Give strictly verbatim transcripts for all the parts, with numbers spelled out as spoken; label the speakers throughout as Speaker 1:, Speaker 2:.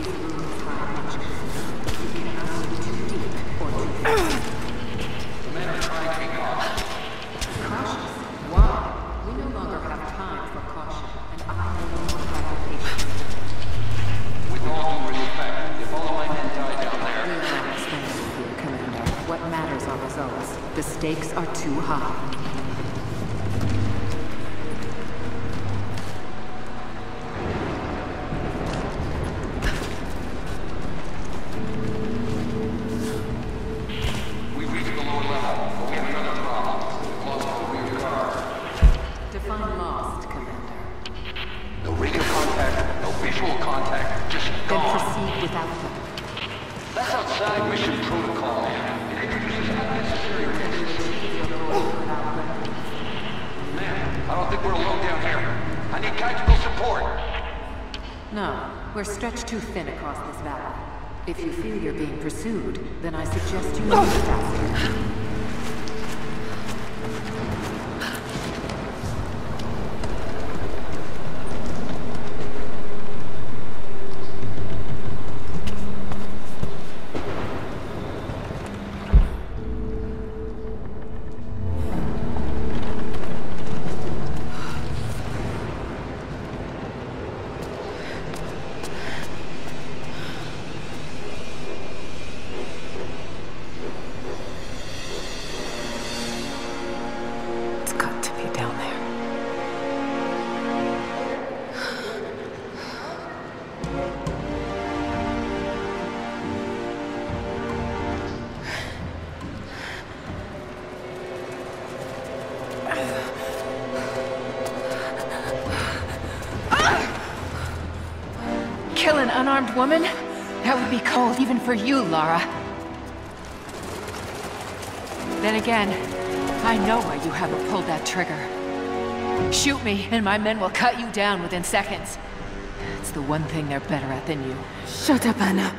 Speaker 1: rooms hide much. You cannot look too deep or too fast.
Speaker 2: The men are trying to be cautious.
Speaker 1: Cautious? Why? We no longer have time for caution, and I no longer have the patience.
Speaker 2: With all due respect, if all of my men die down there...
Speaker 1: We are not expendable here, Commander. What matters are results. The stakes are too high.
Speaker 2: We reached the lower level, but we have another problem. We've lost our rear guard.
Speaker 1: Define lost, Commander.
Speaker 2: No radio contact, no visual contact, just
Speaker 1: Then
Speaker 2: gone.
Speaker 1: proceed without them.
Speaker 2: That's outside mission protocol. It introduces unnecessary risks. Man, I don't think we're alone down here. I need tactical support.
Speaker 1: No, we're stretched too thin across this valley. If you feel you're being pursued, then I suggest you move faster. It's got to be down there.
Speaker 3: Kill an unarmed woman? That would be cold even for you, Lara. Then again, I know why you haven't pulled that trigger. Shoot me, and my men will cut you down within seconds. It's the one thing they're better at than you.
Speaker 4: Shut up, Anna.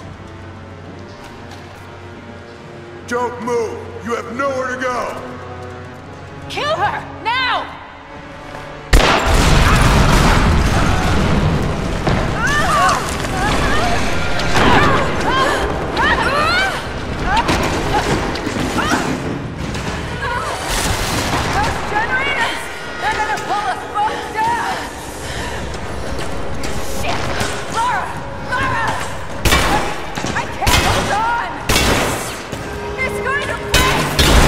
Speaker 5: Don't move! You have nowhere to go!
Speaker 3: Kill her! Now! Those generators! They're gonna pull us both down! Shit! Lara! Lara! I can't hold on! It's going to break!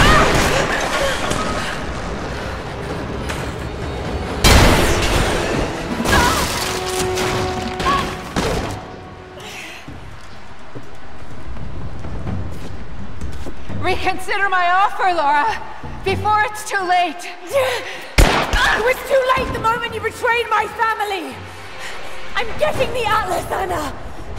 Speaker 3: Reconsider my offer, Laura, before it's too late.
Speaker 4: It was too late the moment you betrayed my family! I'm getting the Atlas, Anna!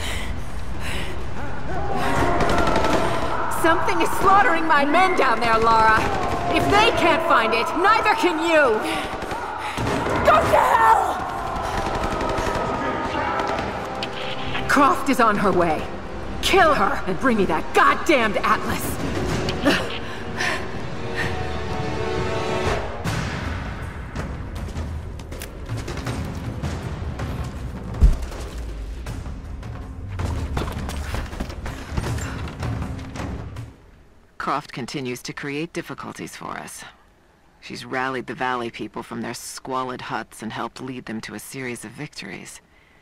Speaker 3: Something is slaughtering my men down there, Lara. If they can't find it, neither can you.
Speaker 4: Go to hell!
Speaker 3: Croft is on her way. Kill her and bring me that goddamned Atlas. Croft continues to create difficulties for us. She's rallied the Valley people from their squalid huts and helped lead them to a series of victories.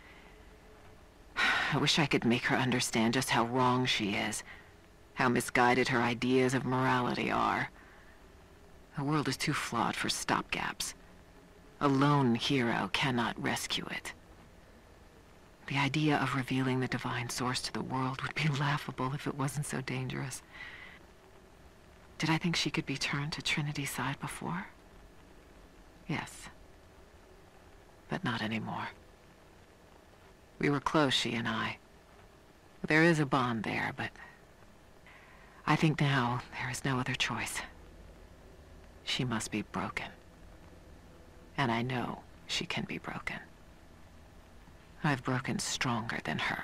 Speaker 3: I wish I could make her understand just how wrong she is, how misguided her ideas of morality are. The world is too flawed for stopgaps. A lone hero cannot rescue it. The idea of revealing the divine source to the world would be laughable if it wasn't so dangerous. Did I think she could be turned to Trinity's side before? Yes. But not anymore. We were close, she and I. There is a bond there, but I think now there is no other choice. She must be broken. And I know she can be broken. I've broken stronger than her.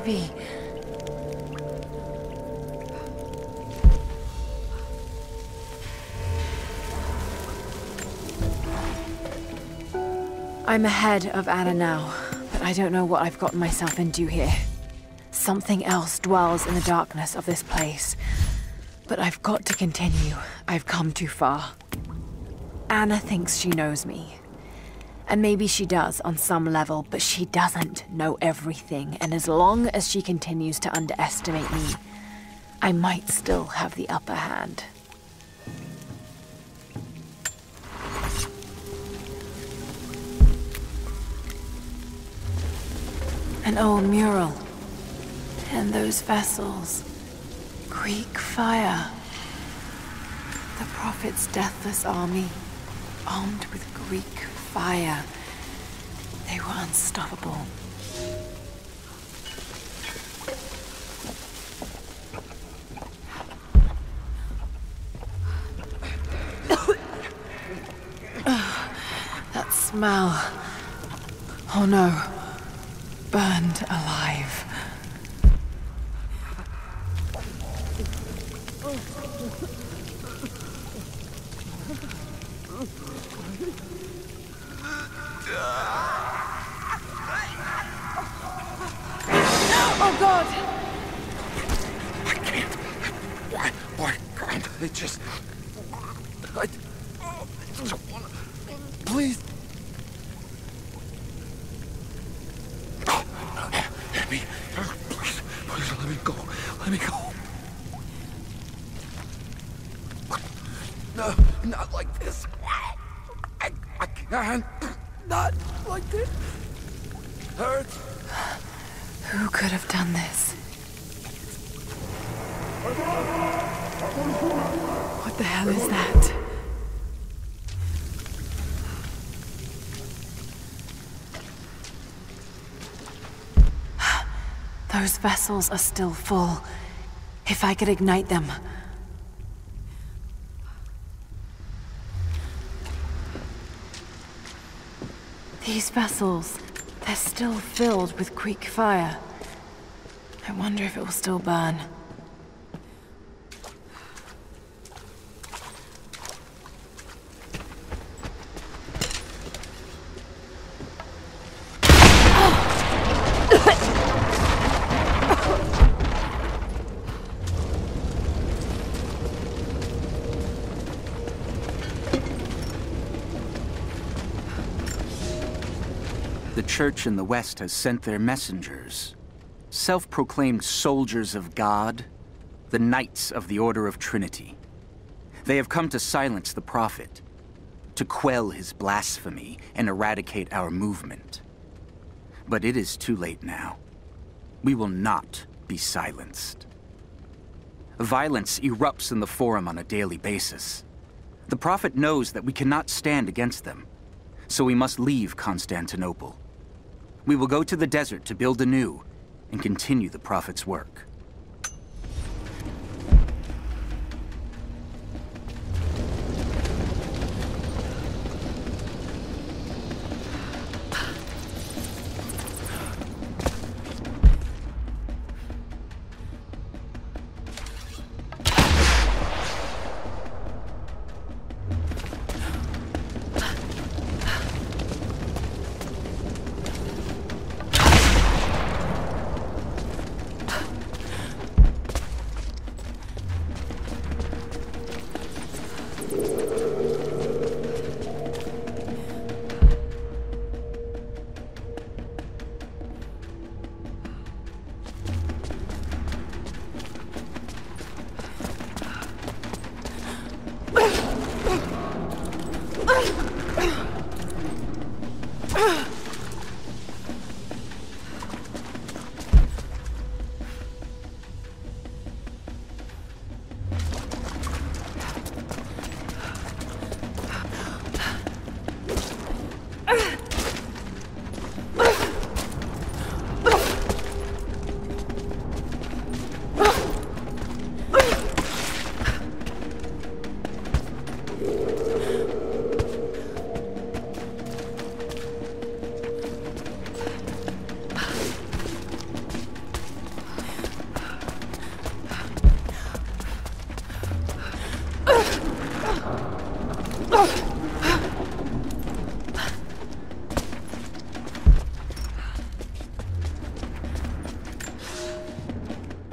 Speaker 4: to be. I'm ahead of Anna now, but I don't know what I've gotten myself into here. Something else dwells in the darkness of this place. But I've got to continue. I've come too far. Anna thinks she knows me. And maybe she does on some level, but she doesn't know everything. And as long as she continues to underestimate me, I might still have the upper hand. An old mural. And those vessels. Greek fire. The Prophet's deathless army, armed with Greek fire. They were unstoppable. That smell. Oh no. Burned alive. Oh God!
Speaker 6: I can't. Why? Why can't I just? I, I just wanna. Please. Let me. Please, please let me go. Let me go. No, not like this. I, I can't. Not like this. Hurts.
Speaker 4: Who could have done this? What the hell is that? Those vessels are still full. If I could ignite them. These vessels, they're still filled with Greek fire. I wonder if it will still burn.
Speaker 7: The Church in the West has sent their messengers, self-proclaimed soldiers of God, the Knights of the Order of Trinity. They have come to silence the Prophet, to quell his blasphemy and eradicate our movement. But it is too late now. We will not be silenced. Violence erupts in the Forum on a daily basis. The Prophet knows that we cannot stand against them, so we must leave Constantinople. We will go to the desert to build anew and continue the Prophet's work.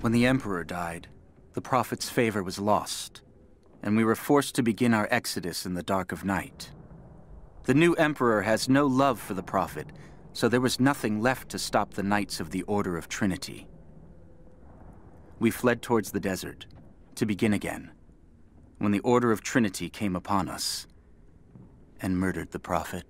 Speaker 7: When the Emperor died, the Prophet's favor was lost, and we were forced to begin our exodus in the dark of night. The new Emperor has no love for the Prophet, so there was nothing left to stop the Knights of the Order of Trinity. We fled towards the desert, to begin again, when the Order of Trinity came upon us and murdered the Prophet.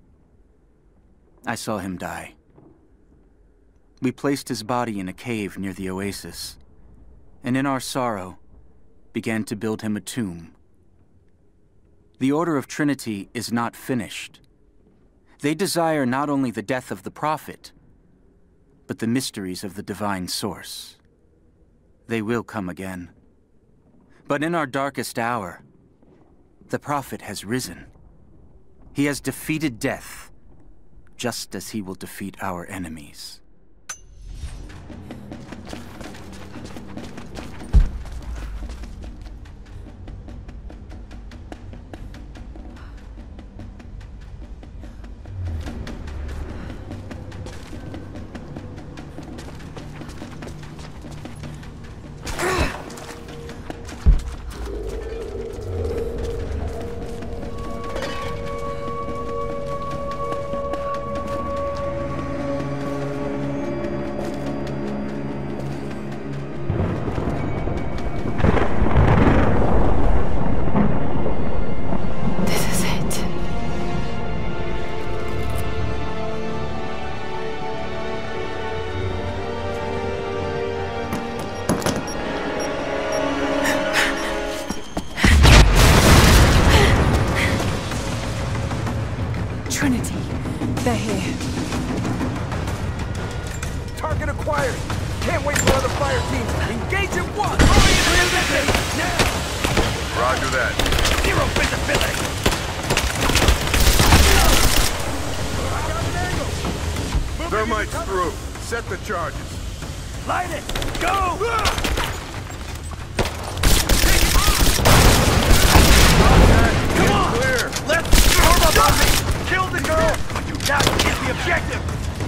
Speaker 7: I saw him die. We placed his body in a cave near the oasis, and in our sorrow, began to build him a tomb. The Order of Trinity is not finished. They desire not only the death of the Prophet, but the mysteries of the divine source. They will come again. But in our darkest hour, the Prophet has risen. He has defeated death, just as he will defeat our enemies.
Speaker 4: Trinity, they're here.
Speaker 6: Target acquired. Can't wait for other fire teams. Engage at once. Now.
Speaker 5: Roger that.
Speaker 6: Zero visibility.
Speaker 5: Thermite's through. Set the charges.
Speaker 6: Light it. Go. Come on.
Speaker 5: Clear.
Speaker 6: Let's storm up on me. Kill the girl. Now get the objective.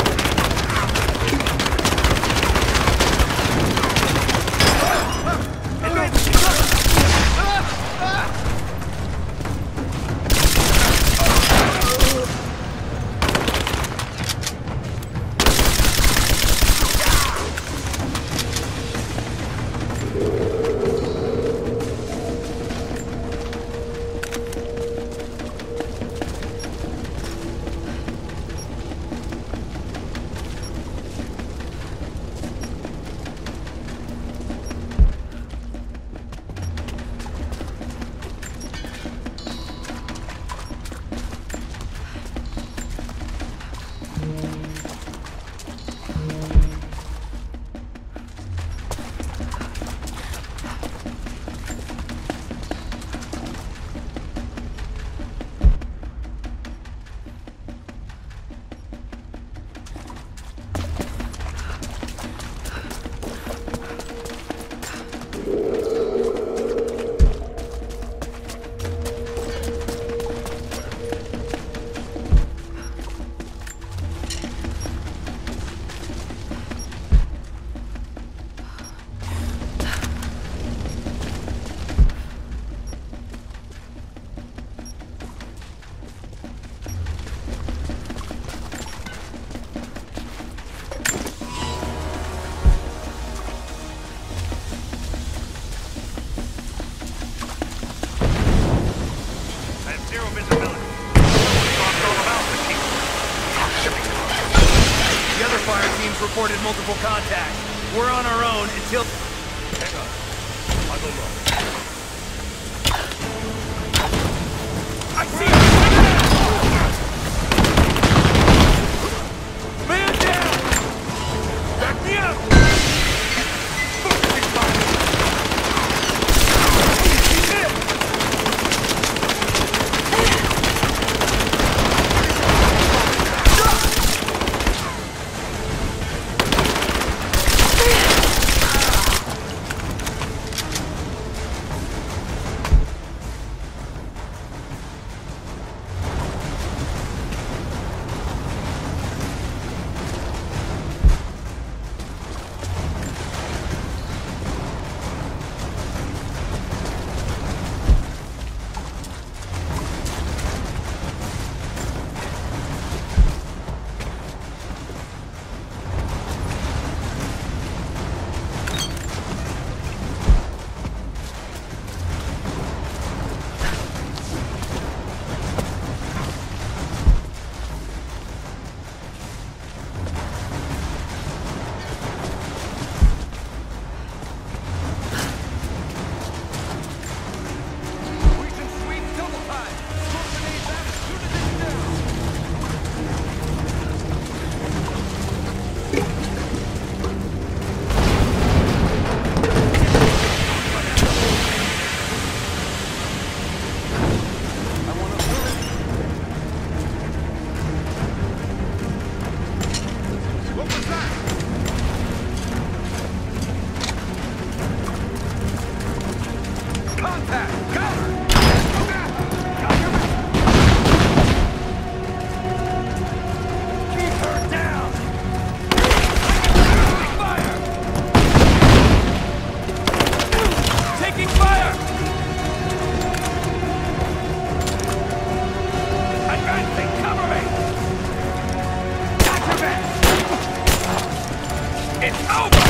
Speaker 6: Reported multiple contacts. We're on our own until... Hang on. I'll go low. I see him! Man down! Back me up! Focusing fire! He's hit! Contact! Cover! Keep her down! Taking fire! Taking fire! Advancing! Cover me! Gotcha, man! It's over!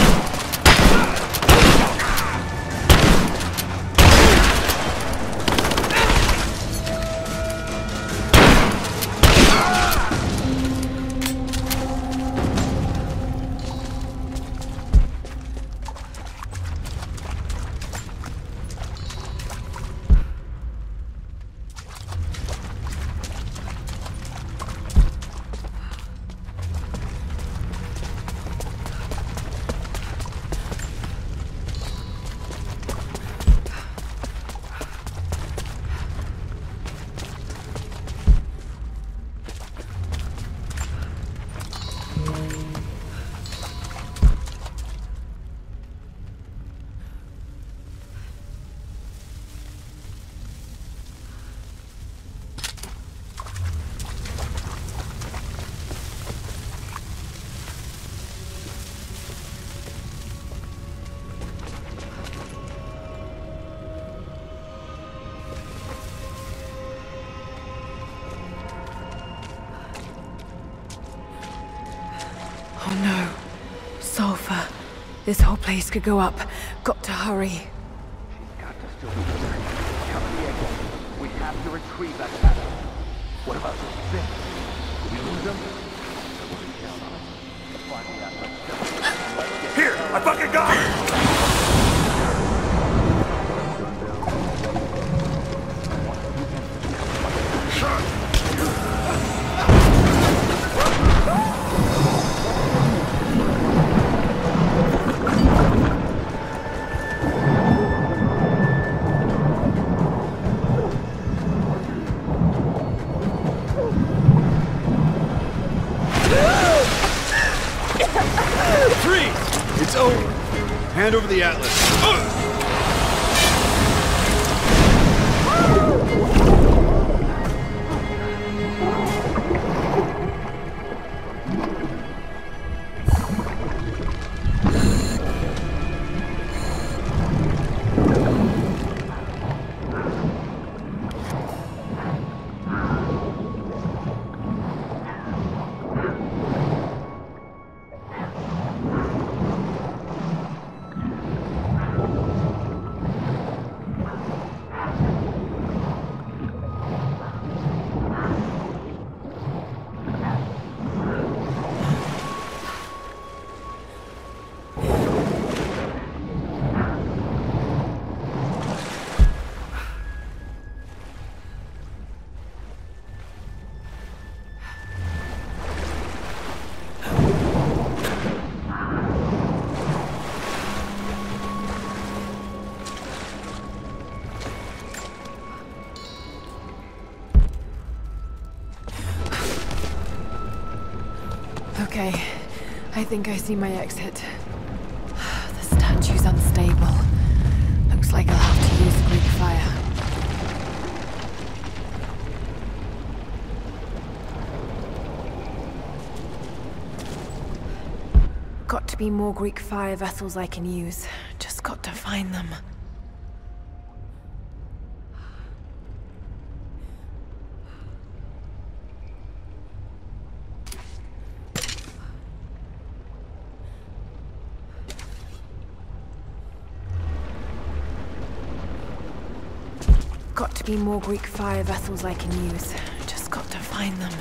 Speaker 4: Oh no. Sulfur. This whole place could go up. Got to hurry.
Speaker 2: She's got to still be here. Cover the exit. We have to retrieve that pattern. What about those things? Did we lose them? I wouldn't count on it. Find the Atlas. Let's get
Speaker 5: Here, I fucking got it!
Speaker 8: Freeze! It's over. Hand over the Atlas.
Speaker 4: Okay, I think I see my exit. The statue's unstable. Looks like I'll have to use Greek fire. Got to be more Greek fire vessels I can use. Just got to find them. Got to be more Greek fire vessels I can use. Just got to find them.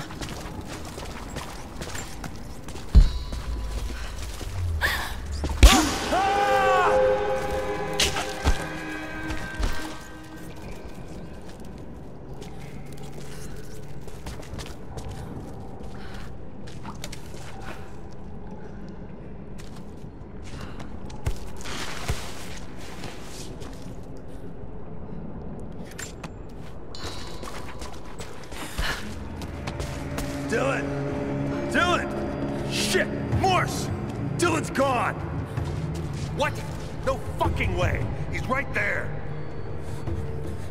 Speaker 5: Dylan! Dylan! Shit! Morse! Dylan's gone! What? No fucking way! He's right there!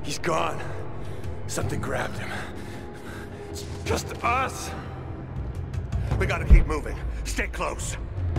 Speaker 5: He's gone. Something grabbed him. It's just us. We gotta keep moving. Stay close.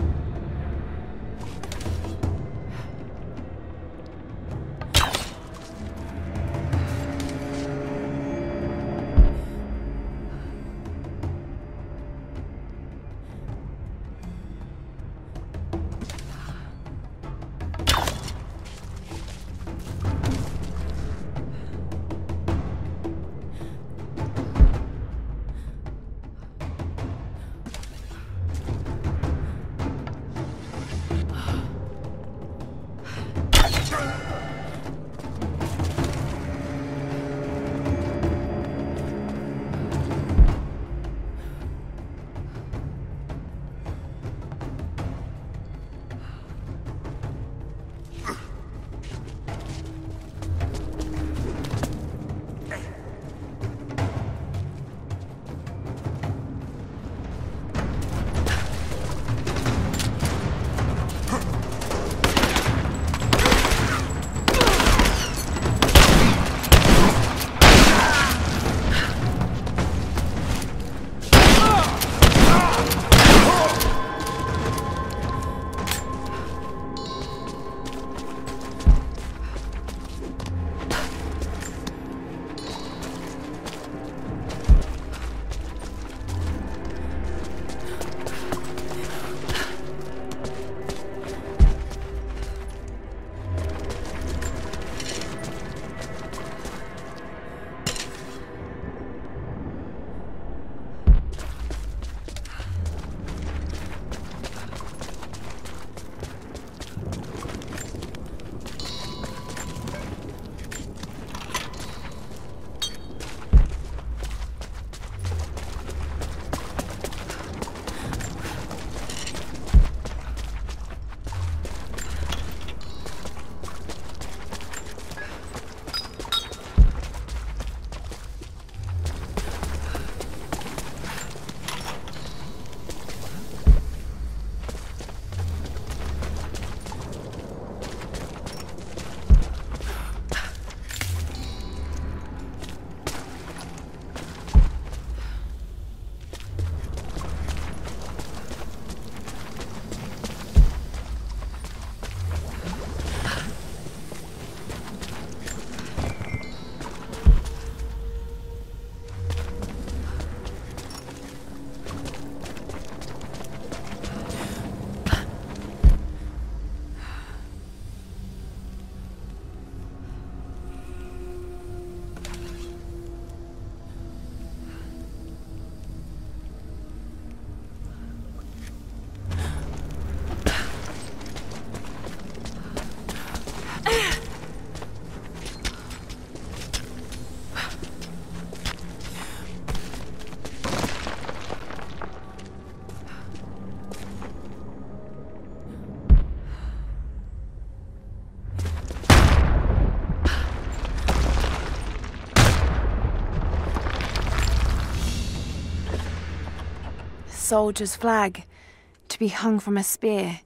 Speaker 4: Soldier's flag, to be hung from a spear.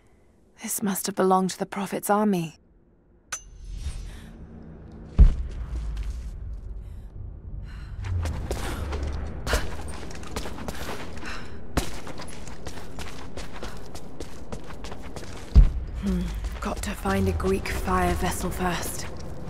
Speaker 4: This must have belonged to the Prophet's army. Hmm. Got to find a Greek fire vessel first.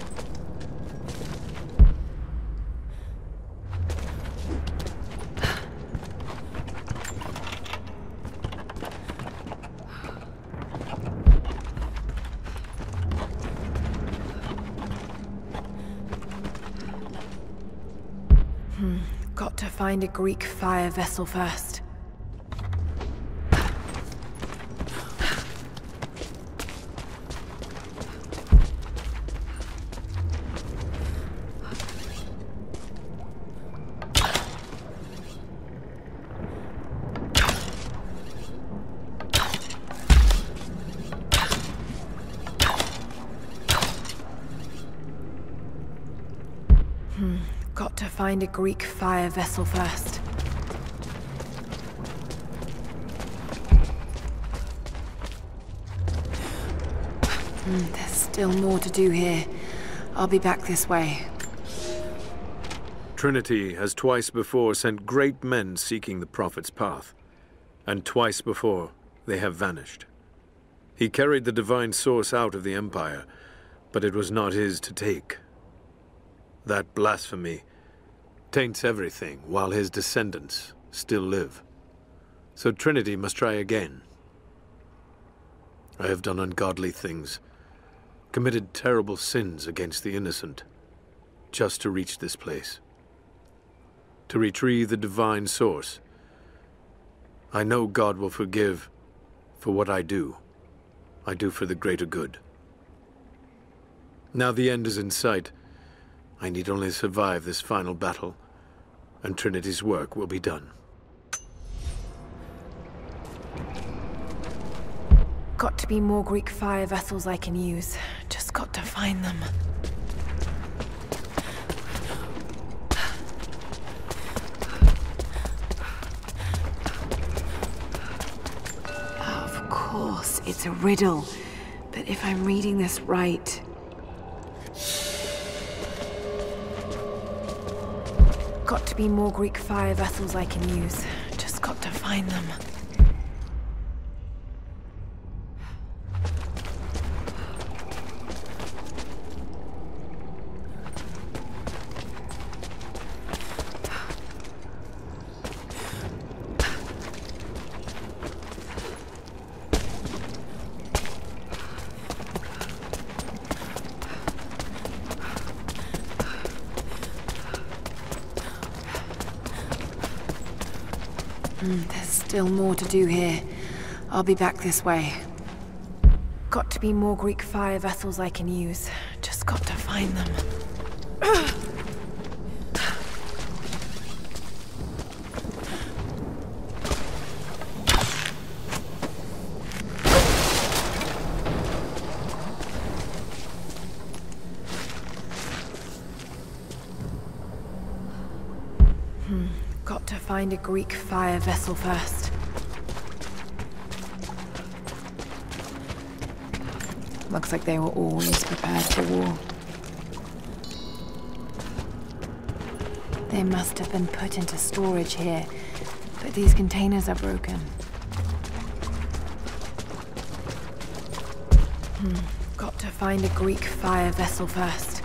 Speaker 4: Hmm. Got to find a Greek fire vessel first. Hmm. Got to find a Greek fire vessel first. Hmm, there's still more to do here. I'll be back this way.
Speaker 9: Trinity has twice before sent great men seeking the Prophet's path, and twice before they have vanished. He carried the divine source out of the Empire, but it was not his to take. That blasphemy taints everything while his descendants still live. So Trinity must try again. I have done ungodly things, committed terrible sins against the innocent, just to reach this place. To retrieve the divine source. I know God will forgive for what I do. I do for the greater good. Now the end is in sight. I need only survive this final battle, and Trinity's work will be done.
Speaker 4: Got to be more Greek fire vessels I can use. Just got to find them. Of course, it's a riddle. But if I'm reading this right... Got to be more Greek fire vessels I can use. Just got to find them. There's still more to do here. I'll be back this way. Got to be more Greek fire vessels I can use. Just got to find them. Hmm. Got to find a Greek fire vessel first. Looks like they were always prepared for war. They must have been put into storage here, but these containers are broken. Hmm. Got to find a Greek fire vessel first.